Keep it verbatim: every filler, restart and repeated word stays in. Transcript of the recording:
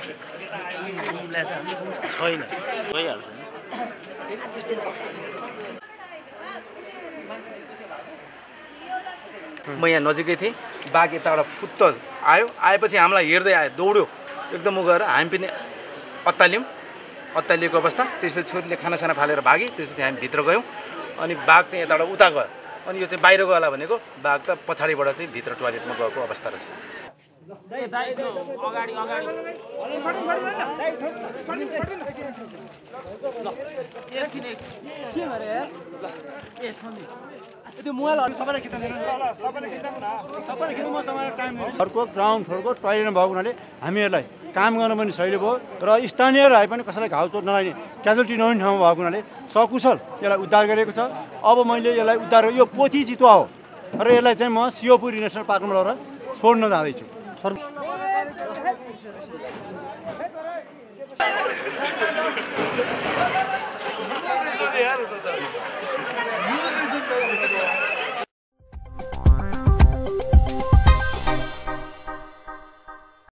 छैन भइहाल्छ म यहाँ नजिकै थिएँ बाघ यताबाट फुत्त आयो आएपछि हामीलाई हेर्दै आयो दौड्यो एकदम उ गएर हामी पनि अत्ताल्यौँ अत्तालिएको अवस्था त्यसपछि छोरीले खानासाना फालेर भागी त्यसपछि हामी भित्र गयौँ अनि बाघ चाहिँ यताबाट उता गयो अनि यो चाहिँ बाहिर गयो होला भनेको बाघ त पछाडिबाट चाहिँ भित्र टोयलेटमा गएको अवस्था रहेछ अगाडि अगाडि अर्को ग्राउन्ड फ्लोरको टोयलेटमा भएको हुनाले हामीहरूलाई काम गर्न पनि सजिलो भयो र स्थानीयहरूलाई पनि कसैलाई घाउ चोट नलाग्ने क्याजुअल्टी नहुने ठाउँमा भएको हुनाले सकुशल यसलाई उद्धार गरेको छ। अब मैले यसलाई उद्धार यो पोथी चितुवा हो र यसलाई चाहिँ म सियोपुर नेसनल पार्कमा लगेर छोड्न जाँदैछु।